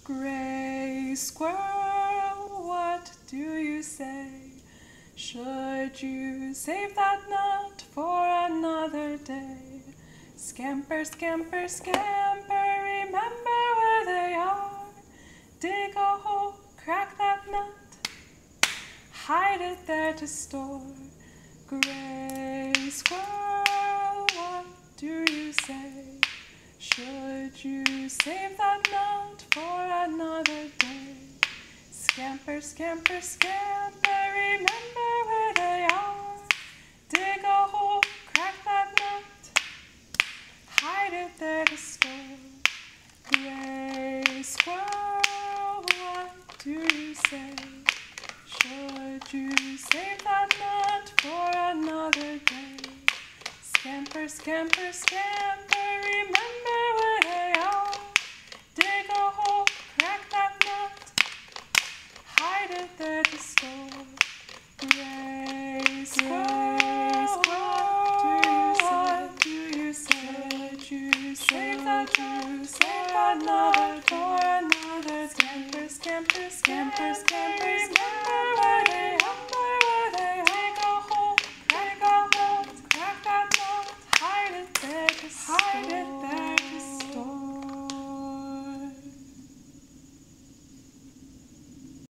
Gray Squirrel, what do you say? Should you save that nut for another day? Scamper, scamper, scamper, remember where they are. Dig a hole, crack that nut, hide it there to store. Gray Squirrel, what do you say? Should you save that nut for another day? Scamper, scamper, scamper, remember where they are. Dig a hole, crack that nut, hide it there to store. Gray Squirrel, what do you say? Should you save that nut for another day? Scamper, scamper, scamper, remember where they are. Dig a hole, crack that nut, hide it there to store. Gray Squirrel, what do you say? Should you save that nut for another day? Scamper, scamper, scamper, scamper.